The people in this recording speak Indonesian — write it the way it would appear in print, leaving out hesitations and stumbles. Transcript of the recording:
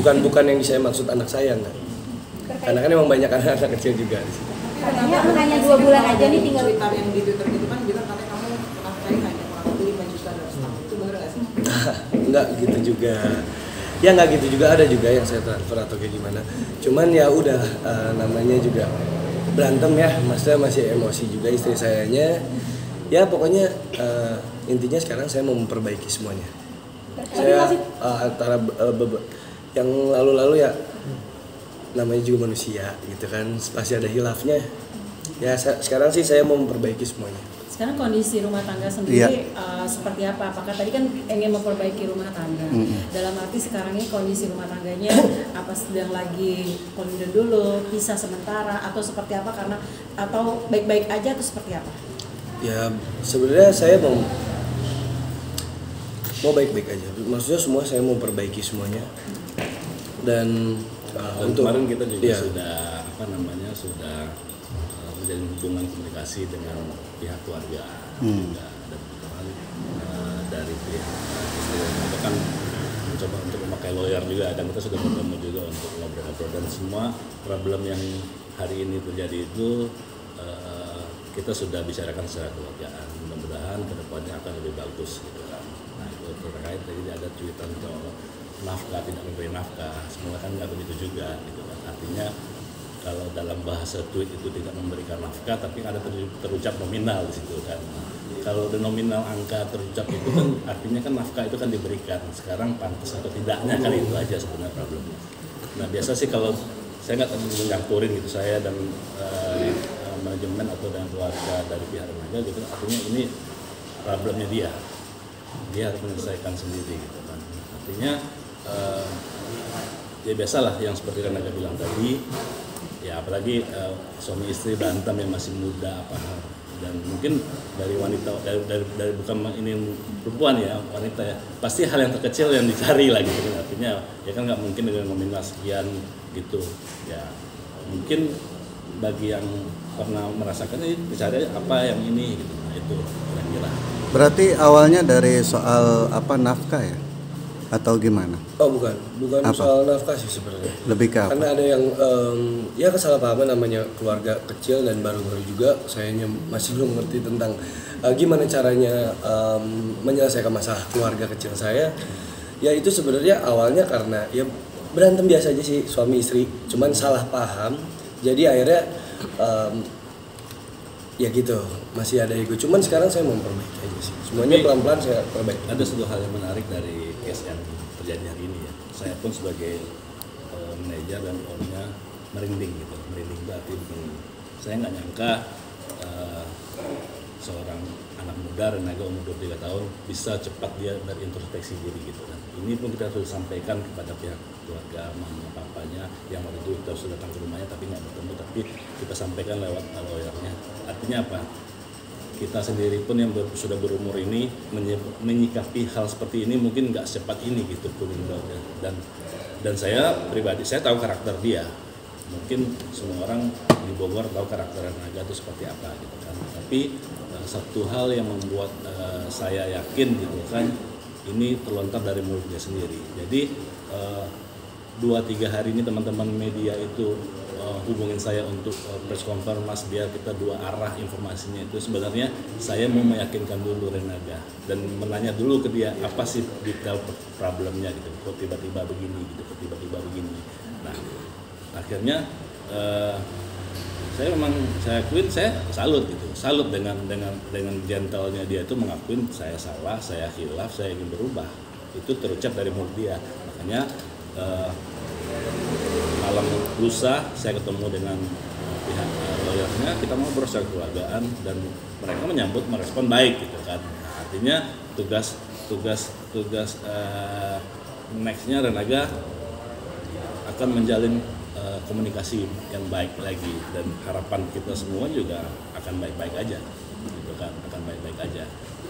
bukan yang saya maksud anak saya enggak. Karena kan emang banyak anak kecil juga di situ. Katanya hanya 2 bulan aja nih tinggal. Twitter yang di Twitter gitu kan bilang katanya kamu menafkahi hanya kurang lebih 5 juta dalam setahun. Itu benar nggak sih? Enggak gitu juga. Ya nggak gitu juga, ada juga yang saya transfer atau kayak gimana. Cuman ya udah namanya juga berantem ya, maksudnya masih emosi juga istri sayanya. Ya pokoknya intinya sekarang saya mau memperbaiki semuanya. Saya antara yang lalu-lalu ya namanya juga manusia gitu kan, pasti ada hilafnya. Ya sekarang sih saya mau memperbaiki semuanya. Sekarang kondisi rumah tangga sendiri seperti apa? Apakah tadi kan ingin memperbaiki rumah tangga? Dalam arti sekarang ini kondisi rumah tangganya apa sedang lagi kondisi dulu, pisah sementara atau seperti apa karena atau baik-baik aja atau seperti apa? Ya sebenarnya saya mau baik-baik aja. Maksudnya semua saya mau perbaiki semuanya. Dan untuk kemarin kita juga sudah sudah menjalin hubungan komunikasi dengan pihak keluarga. Juga ada dari pihak istri itu kan mencoba untuk memakai lawyer juga, dan kita sudah bertemu juga untuk ngobrol-ngobrol, dan semua problem yang hari ini terjadi itu kita sudah bicarakan secara keluargaan. Mudah-mudahan kedepannya akan lebih bagus gitu kan. Nah itu terkait tadi ada cuitan soal nafkah, tidak memberi nafkah, semula kan nggak begitu juga gitu kan. Artinya kalau dalam bahasa tweet itu tidak memberikan nafkah, tapi ada terucap nominal di situ kan. Kalau the nominal angka terucap itu kan artinya kan nafkah itu kan diberikan. Sekarang pantas atau tidaknya kan itu aja sebenarnya problemnya. Nah biasa sih kalau saya nggak menyangkurin gitu, saya dan manajemen atau dengan keluarga dari pihak remaja gitu, artinya ini problemnya dia harus menyelesaikan sendiri gitu kan. Artinya ya biasalah yang seperti Renaga bilang tadi, ya apalagi suami istri berantem yang masih muda apa, dan mungkin dari wanita dari bukan ini perempuan ya, wanita ya, pasti hal yang terkecil yang dicari lagi gitu. Artinya ya kan nggak mungkin dengan nominal sekian gitu ya, mungkin bagi yang pernah merasakan ini dicari apa yang ini gitu. Nah, itu kira-kira. Berarti awalnya dari soal nafkah ya? Atau gimana? Oh bukan soal nafkah sih sebenarnya. Lebih ke apa? Karena ada yang ya kesalahpahaman, namanya keluarga kecil dan baru-baru juga sayanya masih belum ngerti tentang gimana caranya menyelesaikan masalah keluarga kecil saya. Ya itu sebenarnya awalnya karena ya berantem biasa aja sih suami istri, cuman salah paham. Jadi akhirnya ya gitu, masih ada ego. Cuman sekarang saya mau memperbaiki aja sih. Semuanya pelan-pelan saya perbaiki. Ada satu hal yang menarik dari case yang terjadi hari ini ya. Saya pun sebagai manajer dan ownernya merinding gitu. Merinding berarti begini. Saya nggak nyangka seorang anak muda Renaga umur 23 tahun bisa cepat dia berintrospeksi diri gitu kan. Ini pun kita harus sampaikan kepada pihak keluarga, mama papanya yang waktu itu kita sudah datang ke rumahnya tapi nggak bertemu, tapi kita sampaikan lewat lawyernya. Artinya apa? Kita sendiri pun yang sudah berumur ini menyikapi hal seperti ini mungkin nggak secepat ini gitu pun, dan saya pribadi saya tahu karakter dia. Mungkin semua orang di Bogor tahu karakter Renaga itu seperti apa gitu kan. Tapi satu hal yang membuat saya yakin gitu kan, ini terlontar dari mulutnya sendiri. Jadi 2-3 hari ini teman-teman media itu hubungin saya untuk press conference, Mas, biar kita dua arah informasinya. Itu sebenarnya saya mau meyakinkan dulu Renaga dan menanya dulu ke dia apa sih detail problemnya gitu, kok tiba-tiba begini gitu, kok tiba-tiba begini. Nah akhirnya saya akuin, saya salut dengan gentlenya dia itu mengakuin saya salah, saya khilaf, saya ingin berubah. Itu terucap dari mulut dia. Makanya malam lusa saya ketemu dengan pihak lawyernya, kita mau berusaha kekeluargaan dan mereka menyambut, merespon baik gitu kan. Nah, artinya tugas nextnya Renaga akan menjalin komunikasi yang baik lagi, dan harapan kita semua juga akan baik-baik aja gitu kan, akan baik-baik aja.